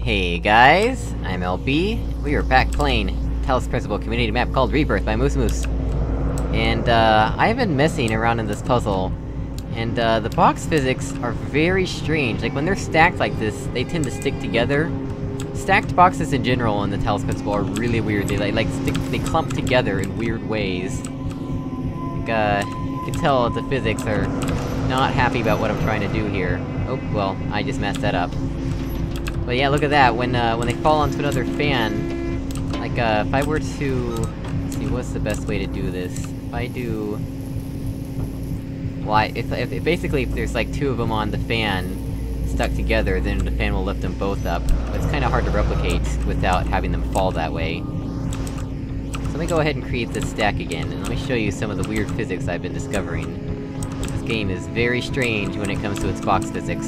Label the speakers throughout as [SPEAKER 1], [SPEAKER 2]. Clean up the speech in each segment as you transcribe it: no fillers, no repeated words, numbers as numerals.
[SPEAKER 1] Hey guys, I'm LB. We are back playing Talos Principal community map called Rebirth by Moose Moose. And, I've been messing around in this puzzle, and, the box physics are very strange. Like, when they're stacked like this, they tend to stick together. Stacked boxes in general in the Talos Principal are really weird. They clump together in weird ways. Like, you can tell the physics are not happy about what I'm trying to do here. Oh, well, I just messed that up. But yeah, look at that, when they fall onto another fan, like, if I were to... let's see, what's the best way to do this? If I do... well, if basically, if there's like two of them on the fan, stuck together, then the fan will lift them both up. But it's kinda hard to replicate without having them fall that way. So let me go ahead and create this stack again, and let me show you some of the weird physics I've been discovering. This game is very strange when it comes to its box physics.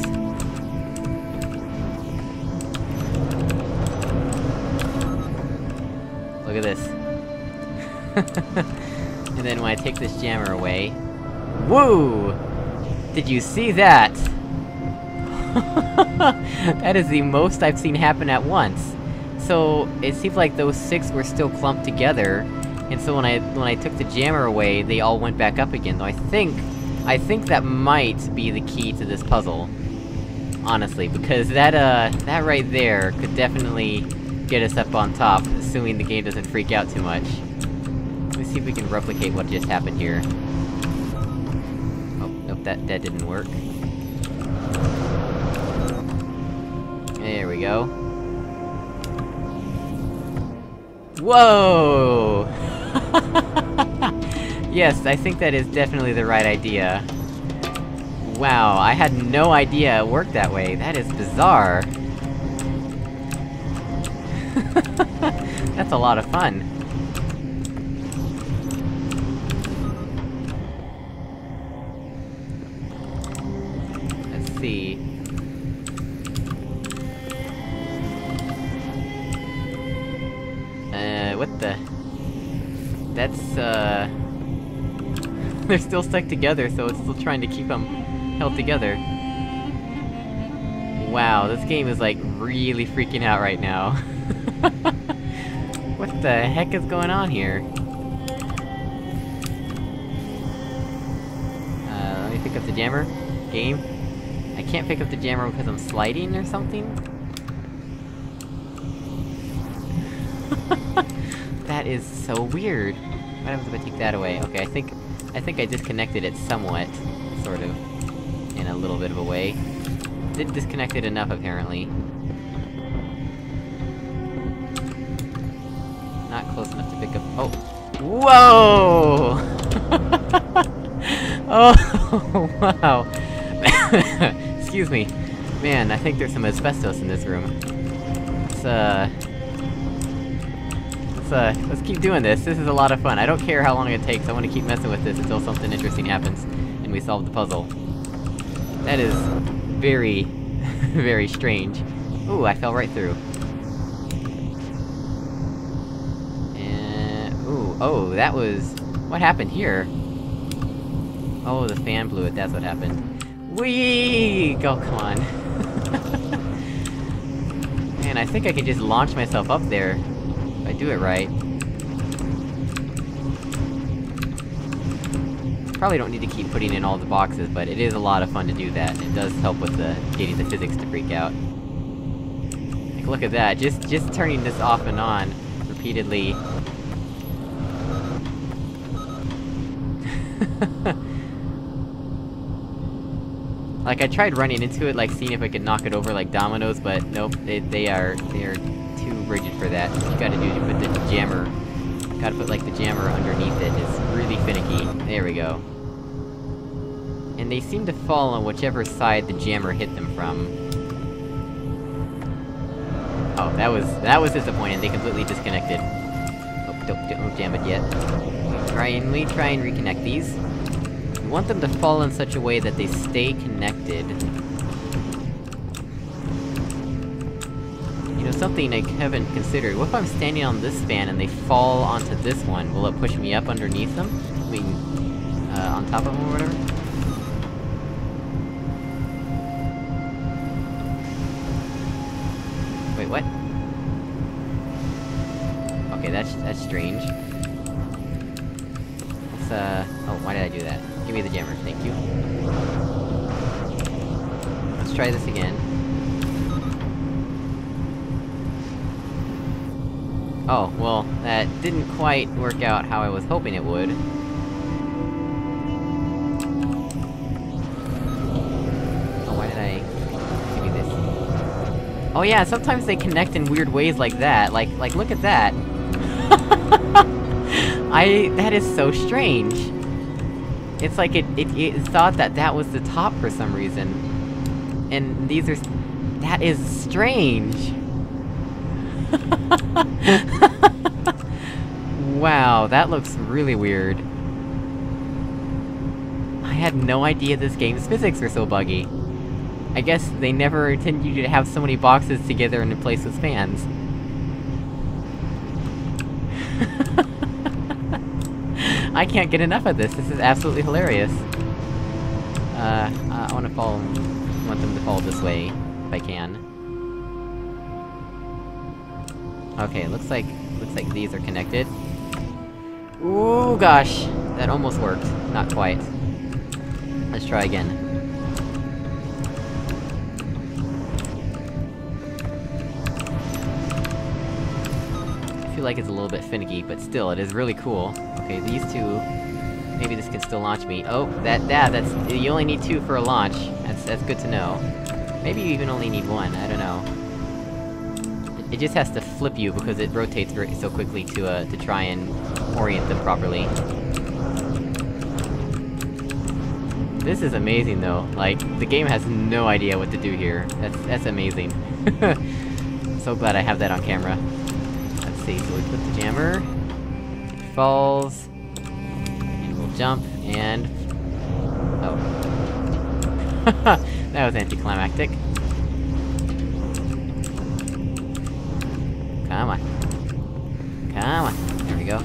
[SPEAKER 1] Look at this. And then when I take this jammer away... whoa! Did you see that? That is the most I've seen happen at once. So, it seems like those six were still clumped together, and so when I took the jammer away, they all went back up again, though I think that might be the key to this puzzle. Honestly, because that right there could definitely get us up on top, assuming the game doesn't freak out too much. Let me see if we can replicate what just happened here. Oh, nope, that didn't work. There we go. Whoa! Yes, I think that is definitely the right idea. Wow, I had no idea it worked that way. That is bizarre. That's a lot of fun. Let's see... what the... that's, they're still stuck together, so it's still trying to keep them held together. Wow, this game is, like, really freaking out right now. What the heck is going on here? Let me pick up the jammer. Game. I can't pick up the jammer because I'm sliding or something? That is so weird. What happens if I take that away? Okay, I think I disconnected it somewhat, sort of, in a little bit of a way. Didn't disconnect it enough, apparently. Not close enough to pick up- oh! Whoa! Oh, wow! Excuse me. Man, I think there's some asbestos in this room. Let's keep doing this. This is a lot of fun. I don't care how long it takes, I wanna keep messing with this until something interesting happens, and we solve the puzzle. That is... very... very strange. Ooh, I fell right through. And... ooh, oh, that was... what happened here? Oh, the fan blew it, that's what happened. Whee! Oh, come on. Man, I think I could just launch myself up there. If I do it right. Probably don't need to keep putting in all the boxes, but it is a lot of fun to do that, and it does help with getting the physics to freak out. Like, look at that, just turning this off and on, repeatedly. Like, I tried running into it, like, seeing if I could knock it over like dominoes, but nope, they are too rigid for that. What you gotta do is you put the jammer... gotta put, like, the jammer underneath it. It's really finicky. There we go. And they seem to fall on whichever side the jammer hit them from. Oh, that was disappointing, they completely disconnected. Oh, don't jam it yet. Let me try and reconnect these. You want them to fall in such a way that they stay connected. You know, something I haven't considered. What if I'm standing on this fan and they fall onto this one? Will it push me up underneath them? I mean, on top of them or whatever? Wait, what? Okay, that's strange. Let's, oh, why did I do that? Give me the jammer, thank you. Let's try this again. Oh, well, that didn't quite work out how I was hoping it would. Oh, why did I... give me this? Oh yeah, sometimes they connect in weird ways like that, like look at that! that is so strange! It's like it thought that that was the top for some reason. And these are... that is strange! Wow, that looks really weird. I had no idea this game's physics were so buggy. I guess they never intended you to have so many boxes together in a place with fans. I can't get enough of this is absolutely hilarious. I want them to fall this way, if I can. Okay, looks like these are connected. Ooh, gosh! That almost worked. Not quite. Let's try again. I feel like it's a little bit finicky, but still, it is really cool. Okay, these two... maybe this can still launch me. Oh, that's... you only need 2 for a launch. That's good to know. Maybe you even only need 1, I don't know. It just has to flip you because it rotates so quickly to try and orient them properly. This is amazing though, like, the game has no idea what to do here. That's amazing. So glad I have that on camera. Let's see, so we put the jammer... it falls... and we'll jump, and... oh. That was anticlimactic. Come on. Come on. There we go.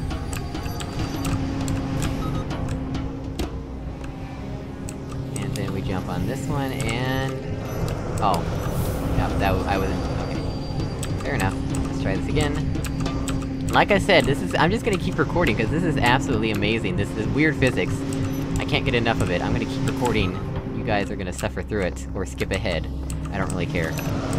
[SPEAKER 1] And then we jump on this one, and... oh. Yep, I wasn't... okay. Fair enough. Let's try this again. Like I said, I'm just gonna keep recording, because this is absolutely amazing. This is weird physics. I can't get enough of it. I'm gonna keep recording. You guys are gonna suffer through it, or skip ahead. I don't really care.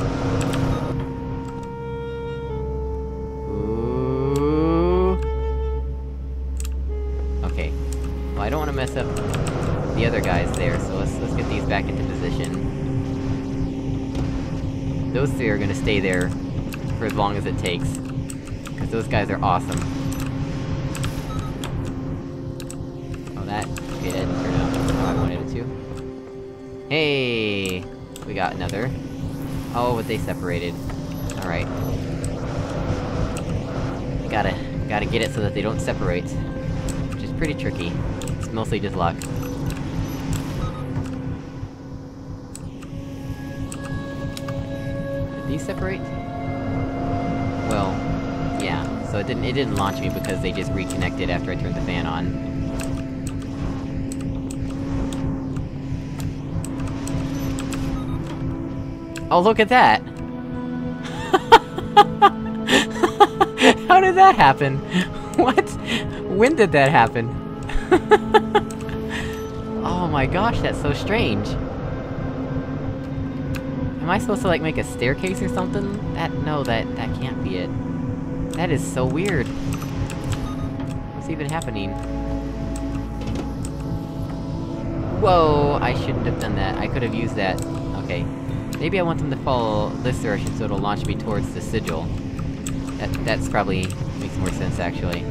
[SPEAKER 1] I don't want to mess up the other guys there, so let's get these back into position. Those 3 are gonna stay there for as long as it takes, because those guys are awesome. Oh, that... okay, that didn't turn out how I wanted it to. Hey! We got another. Oh, but they separated. Alright. Gotta get it so that they don't separate. Which is pretty tricky. Mostly just luck. Did these separate? Well, yeah. So it didn't launch me because they just reconnected after I turned the fan on. Oh, look at that! How did that happen? What? When did that happen? Oh my gosh, that's so strange! Am I supposed to, like, make a staircase or something? No, that can't be it. That is so weird! What's even happening? Whoa! I shouldn't have done that. I could have used that. Okay. Maybe I want them to follow this direction so it'll launch me towards the sigil. That's probably... makes more sense, actually.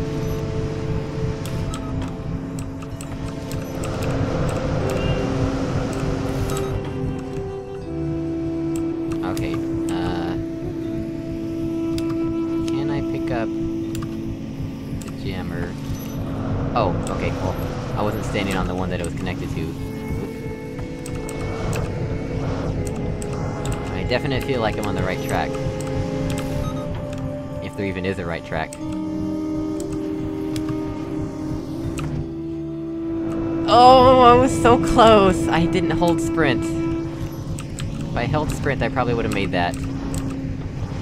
[SPEAKER 1] Okay, can I pick up... the jammer? Oh, okay, cool. I wasn't standing on the one that it was connected to. I definitely feel like I'm on the right track. If there even is a right track. Oh, I was so close! I didn't hold sprint. If I held sprint, I probably would've made that.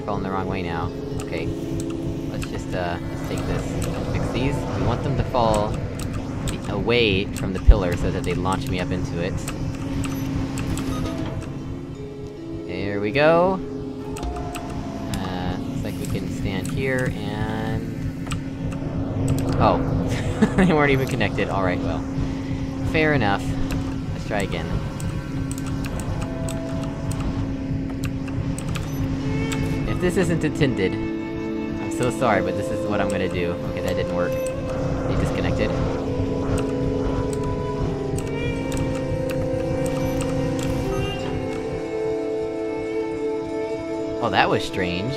[SPEAKER 1] falling the wrong way now. Okay. Let's just, let's take this. Fix these. We want them to fall away from the pillar so that they launch me up into it. There we go! Looks like we can stand here, and... Oh. They weren't even connected, alright, well. Fair enough. Let's try again. If this isn't intended, I'm so sorry, but this is what I'm gonna do. Okay, that didn't work. They disconnected. Oh, that was strange.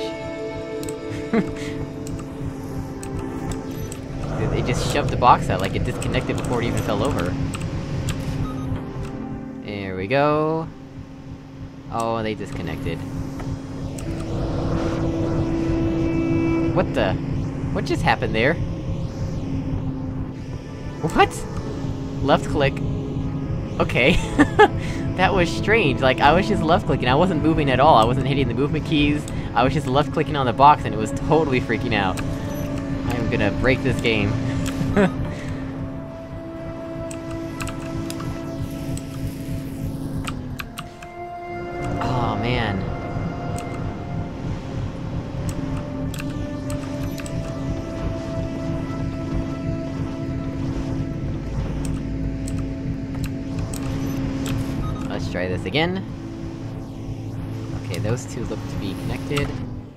[SPEAKER 1] They just shoved the box out, like it disconnected before it even fell over. There we go. Oh, they disconnected. What the? What just happened there? What? Left click. Okay. That was strange, like, I was just left-clicking, I wasn't moving at all, I wasn't hitting the movement keys, I was just left-clicking on the box and it was totally freaking out. I am gonna break this game. Oh, man. Let's try this again. Okay, those two look to be connected.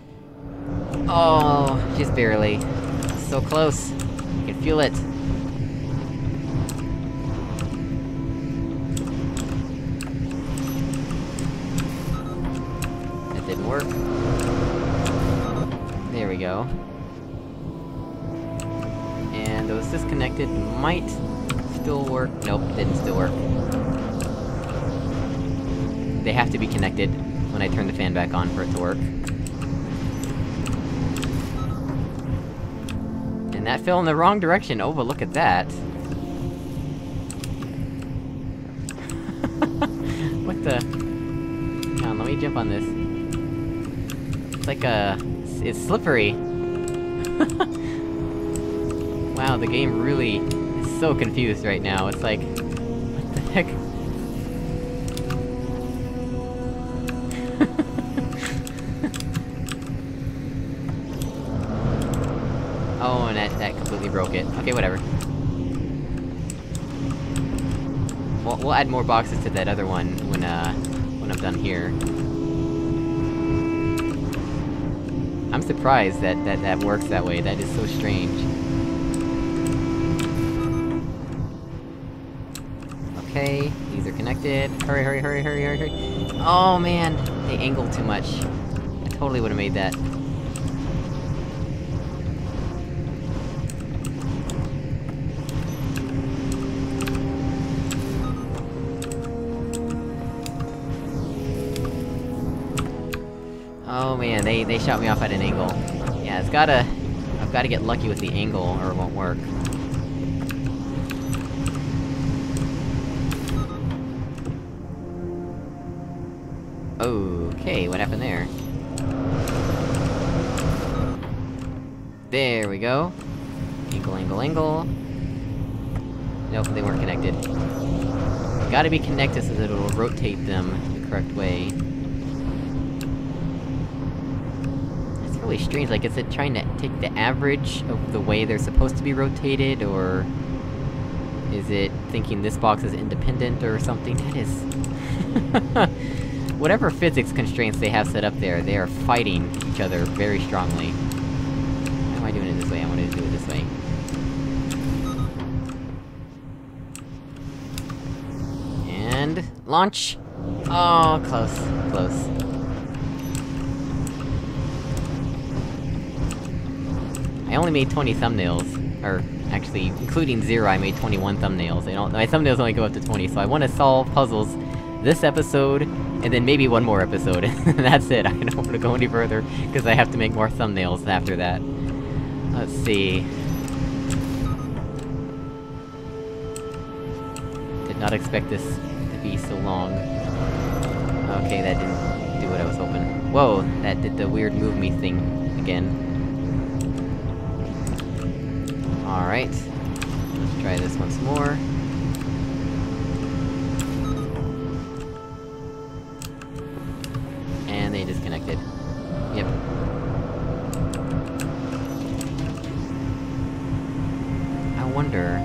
[SPEAKER 1] Oh, just barely. So close. I can feel it. That didn't work. There we go. And those disconnected might still work. Nope, didn't still work. They have to be connected when I turn the fan back on for it to work. And that fell in the wrong direction! Oh, but look at that! What the... Hang on, let me jump on this. It's like a... it's slippery! Wow, the game really is so confused right now, it's like... what the heck? Oh, and that completely broke it. Okay, whatever. We'll add more boxes to that other one when I'm done here. I'm surprised that works that way, that is so strange. Okay, these are connected. Hurry, hurry, hurry, hurry, hurry, hurry! Oh man, they angled too much. I totally would've made that. Oh man, they shot me off at an angle. Yeah, I've gotta get lucky with the angle, or it won't work. Okay, what happened there? There we go! Angle, angle, angle... Nope, they weren't connected. Gotta be connected so that it'll rotate them the correct way. Really strange, like, is it trying to take the average of the way they're supposed to be rotated, or... is it thinking this box is independent or something? That is... Whatever physics constraints they have set up there, they are fighting each other very strongly. Why am I doing it this way? I wanted to do it this way. And... launch! Oh, close. Close. I only made 20 thumbnails, or actually, including 0, I made 21 thumbnails. My thumbnails only go up to 20, so I want to solve puzzles this episode, and then maybe one more episode, and that's it. I don't want to go any further, because I have to make more thumbnails after that. Let's see... Did not expect this to be so long. Okay, that didn't... do what I was hoping. Whoa, that did the weird move me thing again. Alright. Let's try this once more. And they disconnected. Yep. I wonder...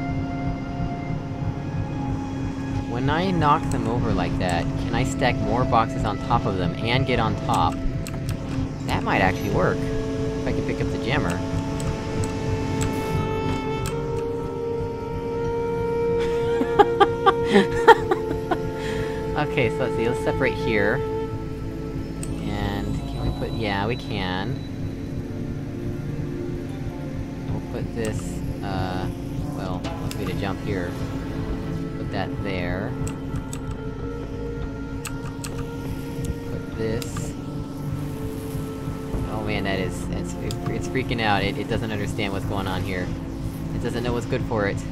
[SPEAKER 1] when I knock them over like that, can I stack more boxes on top of them and get on top? That might actually work. If I could pick up the jammer. Okay, so let's see, let's separate here. And... can we put... yeah, we can. We'll put this, well, let's be to jump here. Put that there. Put this... oh man, that is... it's freaking out, it doesn't understand what's going on here. It doesn't know what's good for it.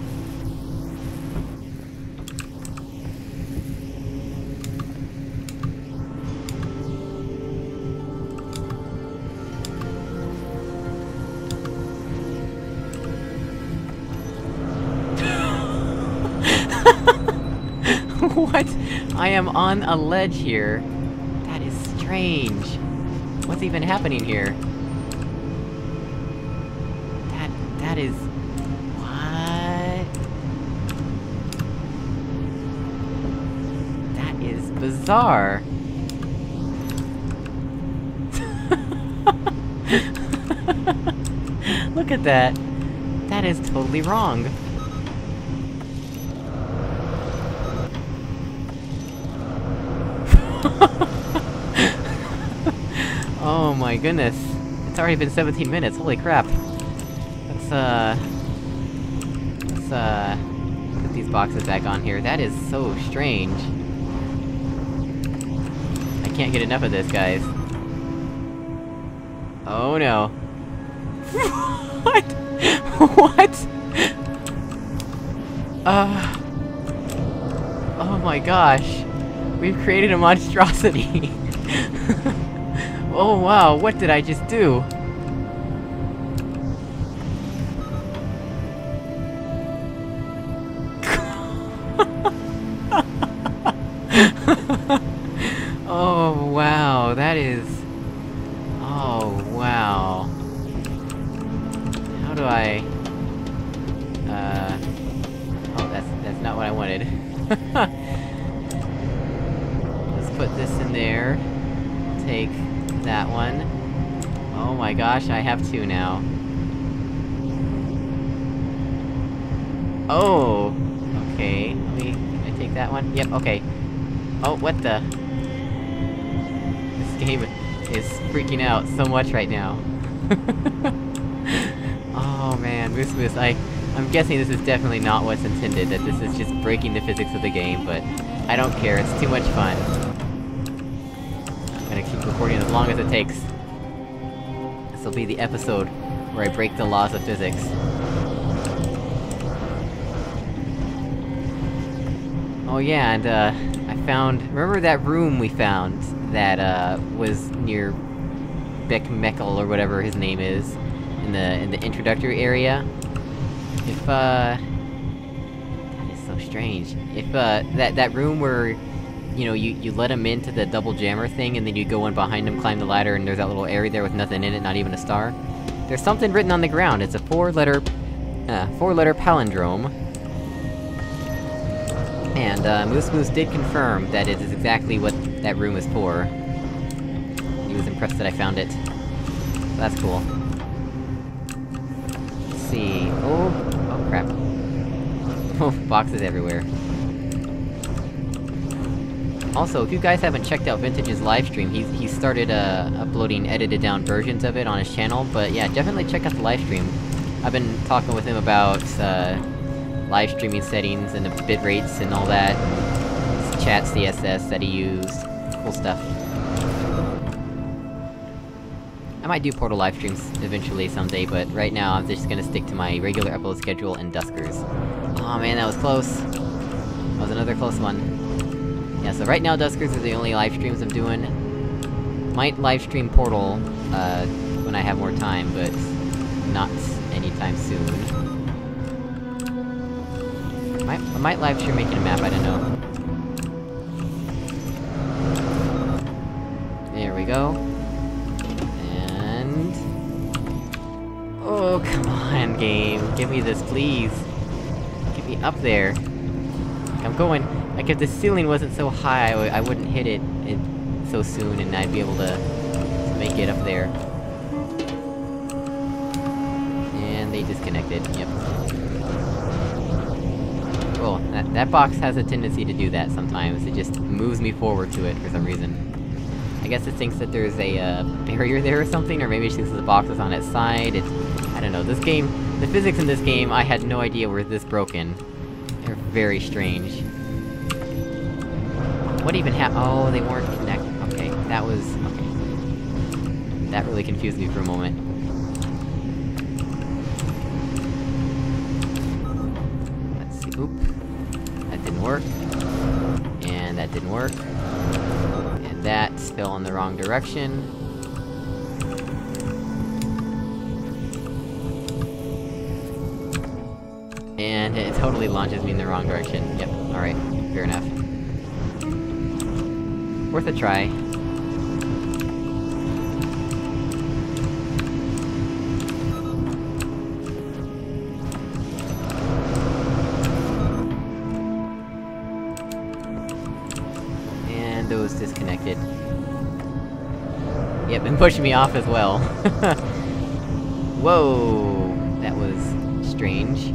[SPEAKER 1] What? I am on a ledge here. That is strange. What's even happening here? That is... what? That is bizarre. Look at that. That is totally wrong. Oh my goodness. It's already been 17 minutes, holy crap. Let's put these boxes back on here. That is so strange. I can't get enough of this, guys. Oh no. What? What? Oh my gosh. We've created a monstrosity! Oh wow, what did I just do? Oh wow, that is... oh wow. How do I... oh, that's not what I wanted. Put this in there. Take that one. Oh my gosh, I have two now. Oh! Okay, can I take that one? Yep, okay. Oh, what the? This game is freaking out so much right now. Oh man, Moose, I'm guessing this is definitely not what's intended, that this is just breaking the physics of the game, but I don't care, it's too much fun. I'm gonna keep recording as long as it takes. This'll be the episode where I break the laws of physics. Oh yeah, and I found... remember that room we found that was near Beck-Meckel, or whatever his name is, in the introductory area? If that is so strange. If that room where, you know, you let him into the double jammer thing, and then you go in behind him, climb the ladder, and there's that little area there with nothing in it, not even a star. There's something written on the ground, it's a four-letter palindrome. And, Moose did confirm that it is exactly what that room is for. He was impressed that I found it. So that's cool. Let's see... oh crap. Oh, boxes everywhere. Also, if you guys haven't checked out Vintage's livestream, he's started, uploading edited-down versions of it on his channel, but yeah, definitely check out the livestream. I've been talking with him about, live streaming settings and the bit rates and all that. His chat CSS that he used. Cool stuff. I might do Portal live streams eventually someday, but right now I'm just gonna stick to my regular upload schedule and Duskers. Aw man, that was close! That was another close one. Yeah, so right now Duskers are the only live streams I'm doing. Might livestream Portal, when I have more time, but not anytime soon. I might livestream making a map, I don't know. There we go. And... oh, come on, game! Give me this, please! Get me up there! I'm going... like, if the ceiling wasn't so high, I wouldn't hit it so soon, and I'd be able to make it up there. And they disconnected, yep. Well, that box has a tendency to do that sometimes, it just moves me forward to it for some reason. I guess it thinks that there's a, barrier there or something, or maybe it thinks the box is on its side, I don't know, this game... the physics in this game, I had no idea were this broken. They're very strange. What even happened? Oh, they weren't connected. Okay, that was... okay. That really confused me for a moment. Let's see, oop. That didn't work. And that didn't work. And that fell in the wrong direction. And it totally launches me in the wrong direction. Yep, alright, fair enough. Worth a try. And those disconnected. Yep, and pushing me off as well. Whoa! That was... strange.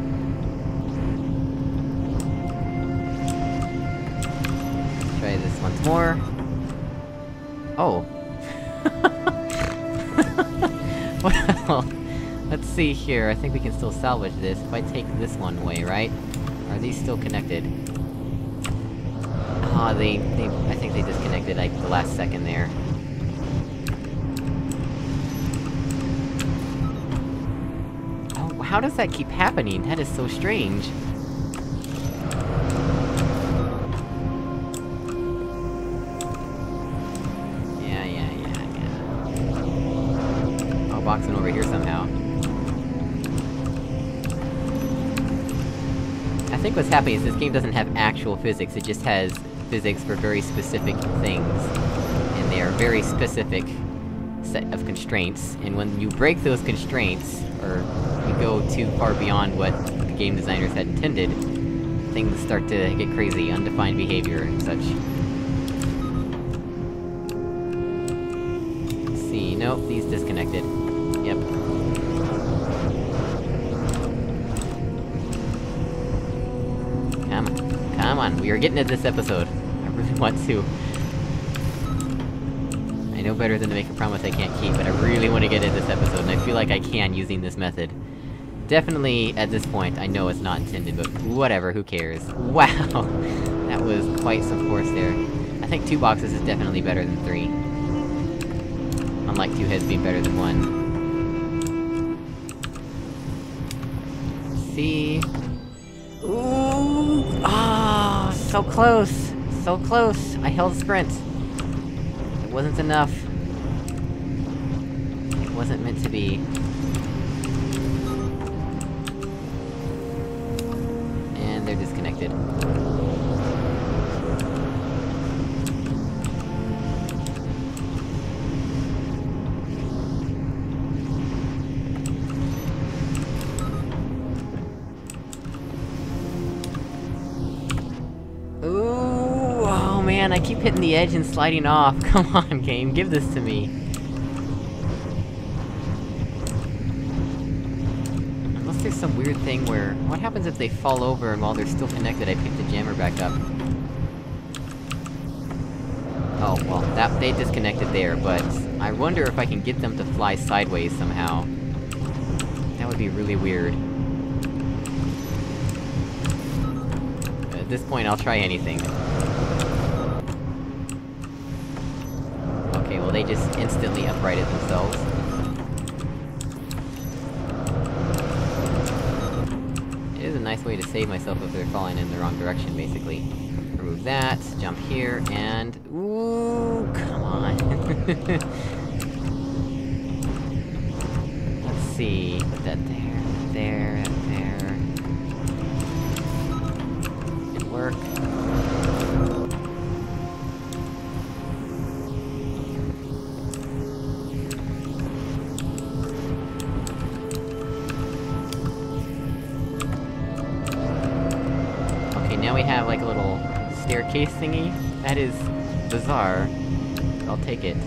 [SPEAKER 1] Try this once more. Oh. Well, let's see here, I think we can still salvage this, if I take this one away, right? Are these still connected? Ah, I think they disconnected, like, the last second there. Oh, how does that keep happening? That is so strange. Boxing over here somehow. I think what's happening is this game doesn't have actual physics, it just has physics for very specific things. And they are very specific set of constraints, and when you break those constraints, or you go too far beyond what the game designers had intended, things start to get crazy, undefined behavior and such. Let's see, nope, these disconnected. Yep. Come on, we are getting at this episode. I really want to. I know better than to make a promise I can't keep, but I really want to get at this episode, and I feel like I can using this method. Definitely, at this point, I know it's not intended, but whatever, who cares? Wow! That was quite some force there. I think 2 boxes is definitely better than 3. Unlike 2 heads being better than 1. See... ooh! Ah, so close! So close! I held sprint! It wasn't enough. It wasn't meant to be. And they're disconnected. Man, I keep hitting the edge and sliding off. Come on, game, give this to me. Unless there's some weird thing where... what happens if they fall over and while they're still connected I pick the jammer back up? Oh, well, they disconnected there, but... I wonder if I can get them to fly sideways somehow. That would be really weird. At this point, I'll try anything. Okay, well they just instantly uprighted themselves. It is a nice way to save myself if they're falling in the wrong direction, basically. Or remove that, jump here, and... Ooh, come on. Let's see, put that there, there... Didn't work. Now we have, like, a little staircase thingy. That is bizarre. I'll take it.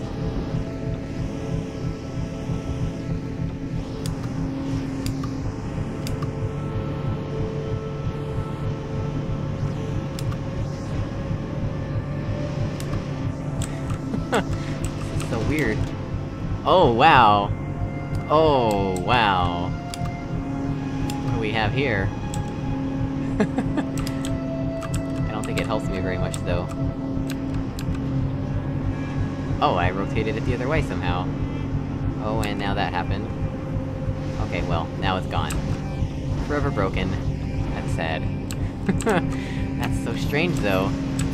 [SPEAKER 1] This is so weird. Oh, wow! Oh, wow. What do we have here? I don't think it helps me very much, though. Oh, I rotated it the other way somehow. Oh, and now that happened. Okay, well, now it's gone. Forever broken. That's sad. That's so strange, though.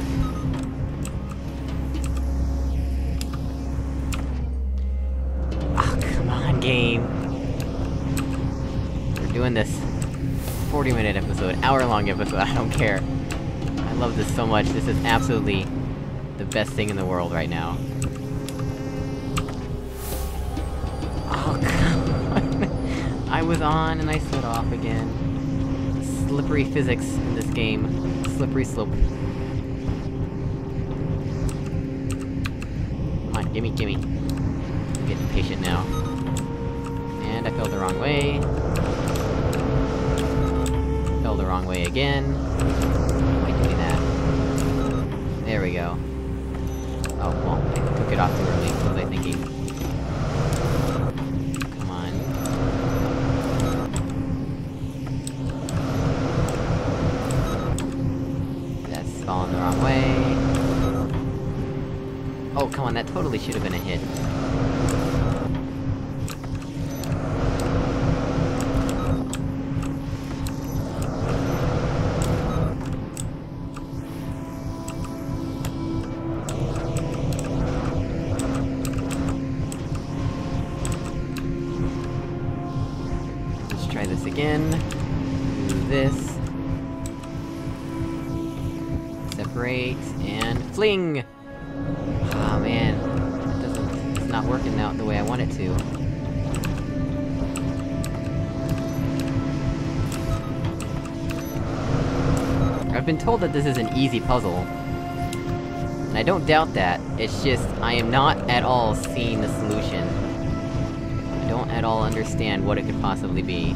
[SPEAKER 1] Oh, come on, game! We're doing this 40-minute episode, hour-long episode, I don't care. I love this so much, this is absolutely the best thing in the world right now. Oh, come on! I was on and I slid off again. Slippery physics in this game. Slippery slope. Come on, gimme, gimme. I'm getting impatient now. And I fell the wrong way. Fell the wrong way again. Why do that? There we go. Oh, well, I took it off too early, what was I thinking? Come on. That's falling the wrong way. Oh, come on, that totally should've been a hit. Try this again. Do this. Separate, and fling! Oh man, it's not working out the way I want it to. I've been told that this is an easy puzzle. And I don't doubt that, it's just, I am not at all seeing the solution. I don't at all understand what it could possibly be.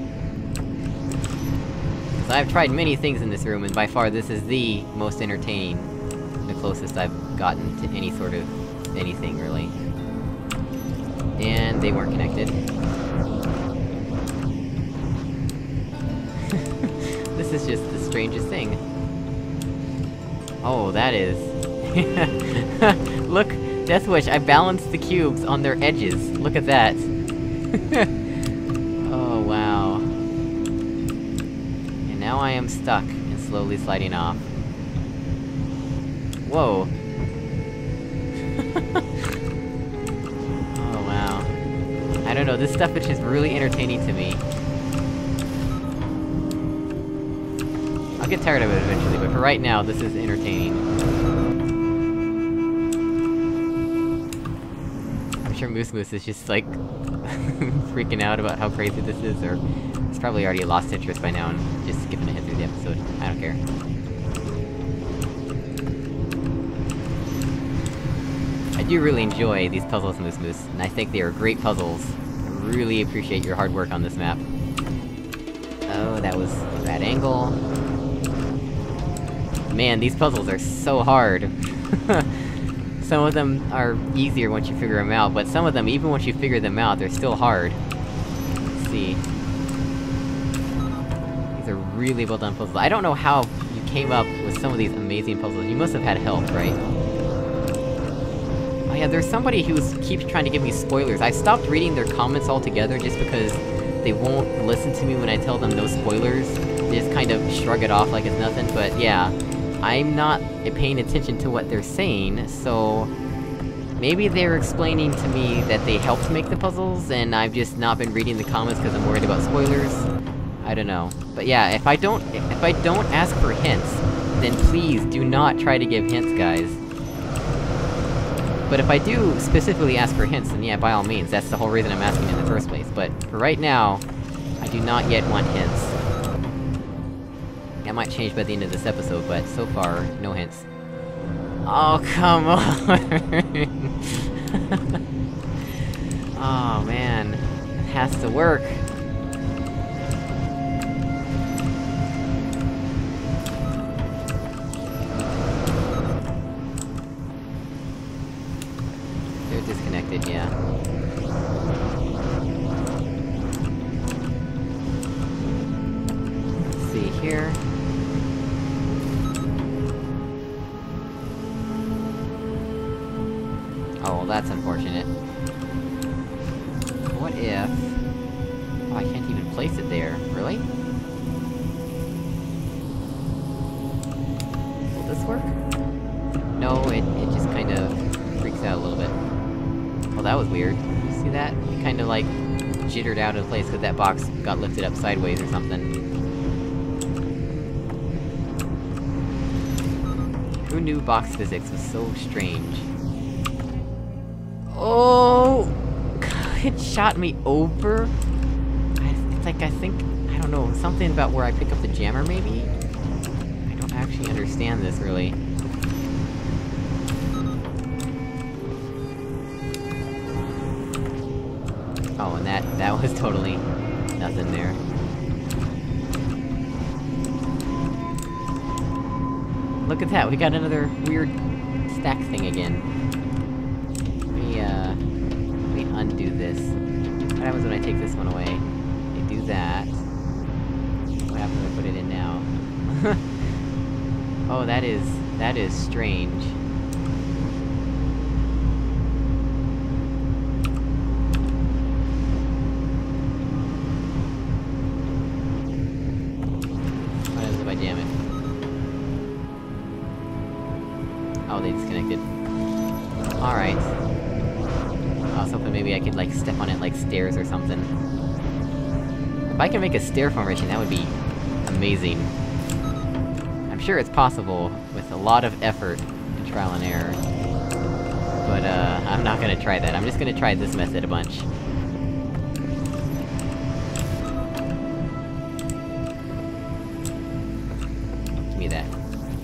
[SPEAKER 1] Because I've tried many things in this room, and by far this is the most entertaining. The closest I've gotten to any sort of... anything, really. And they weren't connected. This is just the strangest thing. Oh, that is... Look! Death Wish, I balanced the cubes on their edges! Look at that! Oh, wow. And now I am stuck, and slowly sliding off. Whoa! Oh, wow. I don't know, this stuff is just really entertaining to me. I'll get tired of it eventually, but for right now, this is entertaining. I'm sure Moose Moose is just, like, freaking out about how crazy this is, or... he's probably already lost interest by now and just skipping ahead through the episode. I don't care. I do really enjoy these puzzles, Moose Moose, and I think they are great puzzles. I really appreciate your hard work on this map. Oh, that was a bad angle. Man, these puzzles are so hard. Some of them are easier once you figure them out, but some of them, even once you figure them out, they're still hard. Let's see. These are really well done puzzles. I don't know how you came up with some of these amazing puzzles. You must have had help, right? Oh yeah, there's somebody who keeps trying to give me spoilers. I stopped reading their comments altogether just because they won't listen to me when I tell them no spoilers. They just kind of shrug it off like it's nothing, but yeah. I'm not paying attention to what they're saying, so... Maybe they're explaining to me that they helped make the puzzles, and I've just not been reading the comments because I'm worried about spoilers? I don't know. But yeah, if I don't ask for hints, then please do not try to give hints, guys. But if I do specifically ask for hints, then yeah, by all means, that's the whole reason I'm asking in the first place. But, for right now, I do not yet want hints. That might change by the end of this episode, but so far, no hints. Oh, come on! Oh, man. It has to work! They're disconnected, yeah. Let's see here. Oh, well, that's unfortunate. What if... Oh, I can't even place it there. Really? Will this work? No, it just kind of freaks out a little bit. Oh, that was weird. See that? It kinda like... jittered out of place because that box got lifted up sideways or something. Who knew box physics was so strange? Oh! It shot me over? It's like, I think... I don't know, something about where I pick up the jammer, maybe? I don't actually understand this, really. Oh, and that was totally... nothing there. Look at that, we got another weird... stack thing again. Let me undo this. What happens when I take this one away? I do that. What happens when I put it in now? Oh, that is strange. What happens if I jam it? Oh, they disconnected. Alright. I was hoping maybe I could, like, step on it like stairs or something. If I can make a stair formation, that would be... amazing. I'm sure it's possible, with a lot of effort and trial and error. But, I'm not gonna try that. I'm just gonna try this method a bunch. Give me that.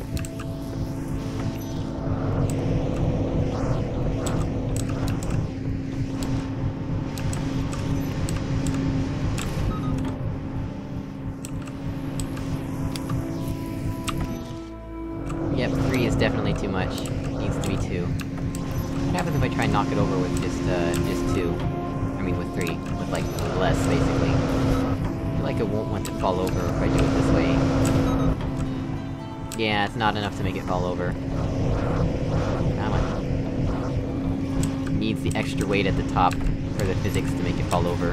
[SPEAKER 1] Yep, 3 is definitely too much. It needs to be 2. What happens if I try and knock it over with just 2? I mean with 3. With, like, less, basically. I feel like it won't want to fall over if I do it this way. Yeah, it's not enough to make it fall over. Come on. It needs the extra weight at the top for the physics to make it fall over.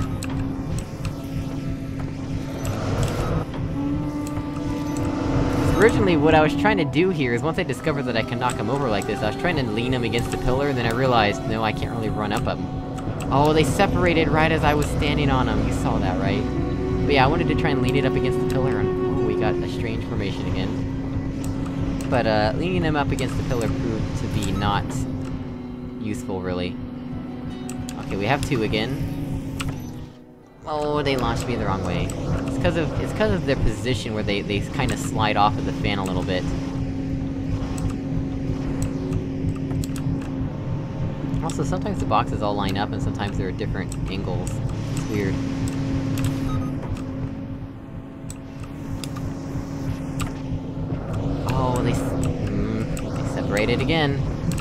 [SPEAKER 1] Originally, what I was trying to do here is once I discovered that I can knock him over like this, I was trying to lean him against the pillar, and then I realized, no, I can't really run up him. Oh, they separated right as I was standing on him, you saw that, right? But yeah, I wanted to try and lean it up against the pillar, and oh, we got a strange formation again. But, leaning him up against the pillar proved to be not... useful, really. Okay, we have 2 again. Oh, they launched me the wrong way. It's cause of their position where they kinda slide off of the fan a little bit. Also, sometimes the boxes all line up and sometimes there are different angles. It's weird. Oh, they separated again.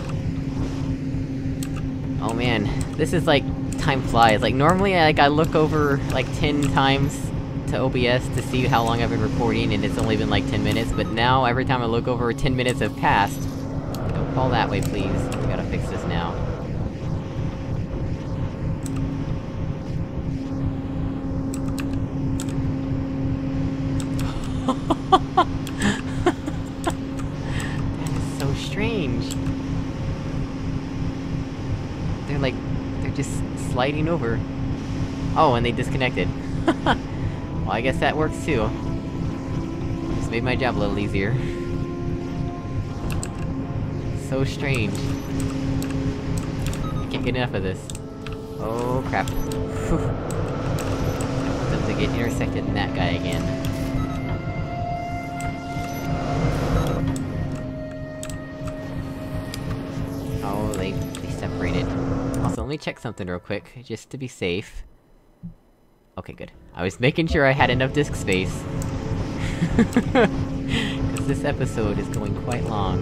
[SPEAKER 1] Oh man, this is like... time flies. Like, normally, I look over, like, 10 times to OBS to see how long I've been recording, and it's only been, like, 10 minutes, but now, every time I look over, 10 minutes have passed. Don't fall that way, please. We gotta fix this now. so strange. They're just sliding over. Oh, and they disconnected. Well, I guess that works too. Just made my job a little easier. So strange. I can't get enough of this. Oh, crap. Whew. I want them to get intersected in that guy again. Oh, they separated. Also, let me check something real quick, just to be safe. Okay, good. I was making sure I had enough disk space. Cause this episode is going quite long.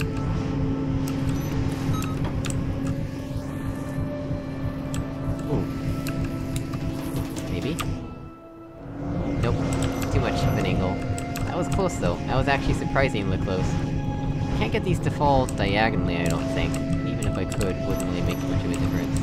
[SPEAKER 1] Ooh. Maybe? Nope. Too much of an angle. That was close though. That was actually surprisingly close. Can't get these to fall diagonally, I don't think. Even if I could, it wouldn't really make much of a difference.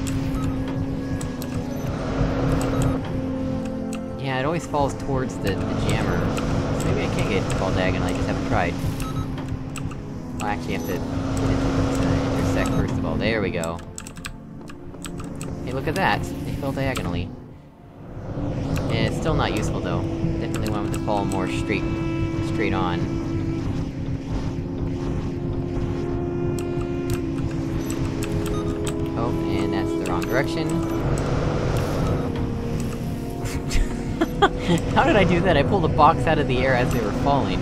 [SPEAKER 1] Yeah, it always falls towards the jammer. So maybe I can't get it to fall diagonally, I just haven't tried. I'll actually have to get it to intersect first of all. There we go. Hey, look at that! They fell diagonally. Yeah, it's still not useful though. Definitely want them to fall more straight on. Oh, and that's the wrong direction. How did I do that? I pulled a box out of the air as they were falling.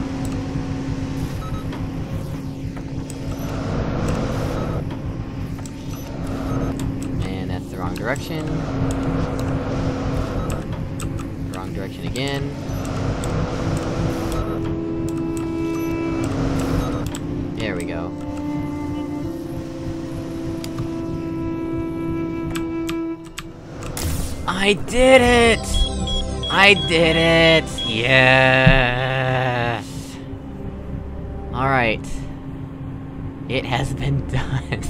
[SPEAKER 1] And that's the wrong direction. Wrong direction again. There we go. I did it! I did it! Yes! Alright. It has been done.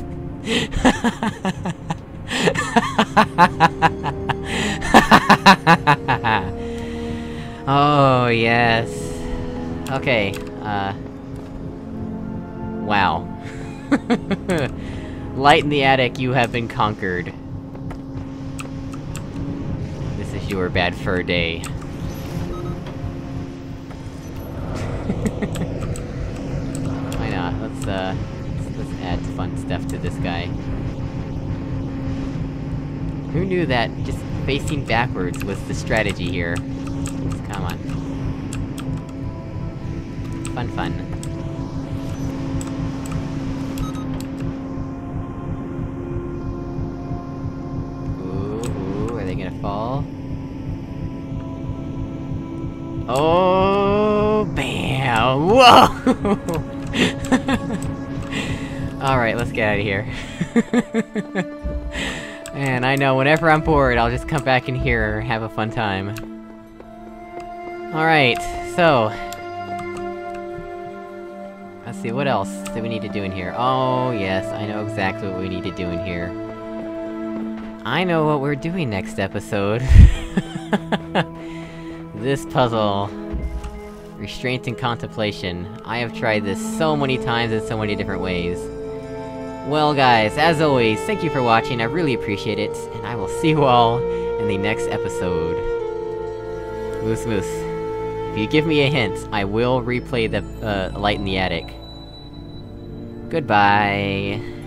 [SPEAKER 1] Oh, yes. Okay, wow. Light in the attic, you have been conquered. This is your bad fur day. Why not? Let's add fun stuff to this guy. Who knew that just facing backwards was the strategy here? Come on. Fun. Ooh, are they gonna fall? Oh, bam! Whoa! Alright, let's get out of here. And I know, whenever I'm bored, I'll just come back in here and have a fun time. Alright, so... let's see, what else do we need to do in here? Oh, yes, I know exactly what we need to do in here. I know what we're doing next episode. This puzzle. Restraint and contemplation. I have tried this so many times in so many different ways. Well guys, as always, thank you for watching, I really appreciate it, and I will see you all in the next episode. Moose. If you give me a hint, I will replay the, Light in the Attic. Goodbye!